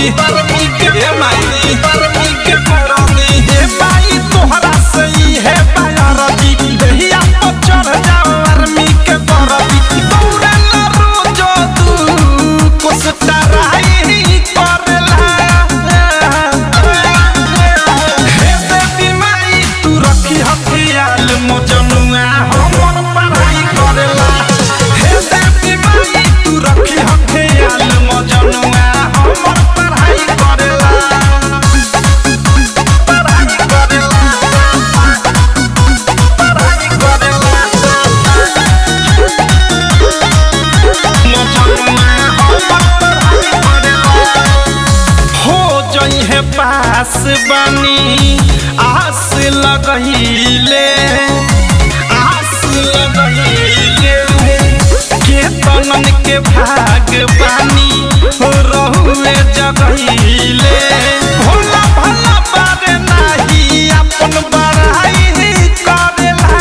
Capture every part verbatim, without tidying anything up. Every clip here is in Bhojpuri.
गर्मी के ए माई गर्मी के गरमी ए माई तोहरा से ही है बायरदी दहिया तो चढ़ जाओ गर्मी के गरमी दौड़े ला रोज तू कोसटा राई करला हे देवी माई तू रखी हथियाल मोजनुआ हमर पढ़ाई करेला हे देवी माई तू रखी हथियाल मोजनुआ हमर पढ़ाई करेला पढ़ाई करेला पढ़ाई करेला मोजनुआ हमर पढ़ाई करेला हो जई है पास बनी आस लगहिले आस लगहिले के तनन के भाग बानी रहुए जगहिले भोला भला बारे नाही अपन बड़ाई करेला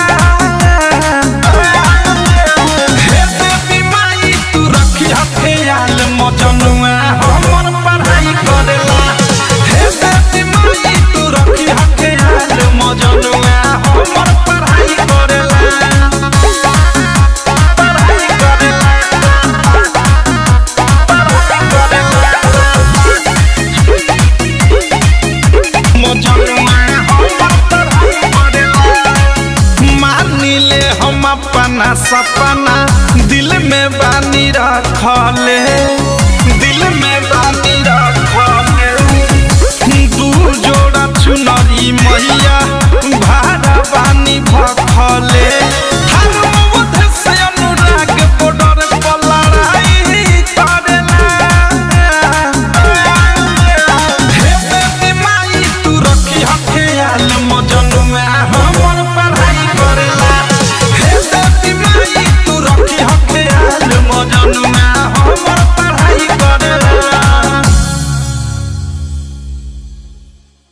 हे देवी माई तू रखी हथियाल मजनुआ हमर पढ़ाई करेला हे देवी माई तू रखी हथियाल मजनुआ हमर पढ़ाई करेला पढ़ाई करेला पढ़ाई करेला मजनुआ हमर पढ़ाई करेला मान ले हम अपना सपना दिल में बानी रखले